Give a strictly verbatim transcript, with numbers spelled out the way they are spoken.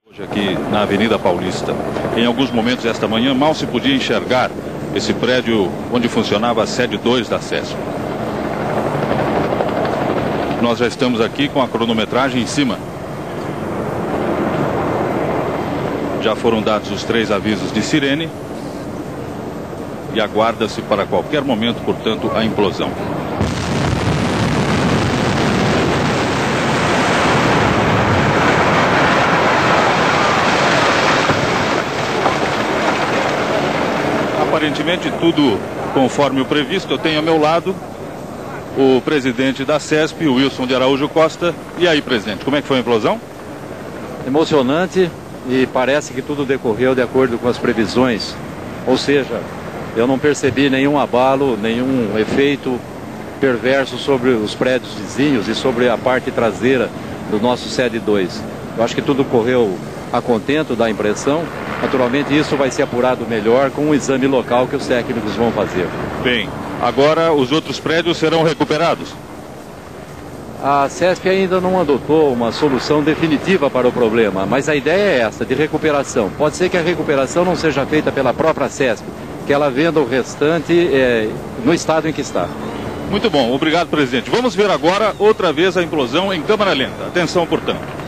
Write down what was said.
Hoje aqui na Avenida Paulista, em alguns momentos esta manhã, mal se podia enxergar esse prédio onde funcionava a sede dois da CESP. Nós já estamos aqui com a cronometragem em cima. Já foram dados os três avisos de sirene e aguarda-se para qualquer momento, portanto, a implosão. Aparentemente tudo conforme o previsto. Eu tenho ao meu lado o presidente da CESP, o Wilson de Araújo Costa. E aí, presidente, como é que foi a implosão? Emocionante, e parece que tudo decorreu de acordo com as previsões. Ou seja, eu não percebi nenhum abalo, nenhum efeito perverso sobre os prédios vizinhos e sobre a parte traseira do nosso sede dois. Eu acho que tudo correu a contento, dá a impressão. Naturalmente isso vai ser apurado melhor com o exame local que os técnicos vão fazer. Bem, agora os outros prédios serão recuperados? A CESP ainda não adotou uma solução definitiva para o problema, mas a ideia é essa, de recuperação. Pode ser que a recuperação não seja feita pela própria CESP, que ela venda o restante é, no estado em que está. Muito bom, obrigado, presidente. Vamos ver agora outra vez a implosão em câmera lenta. Atenção, portanto.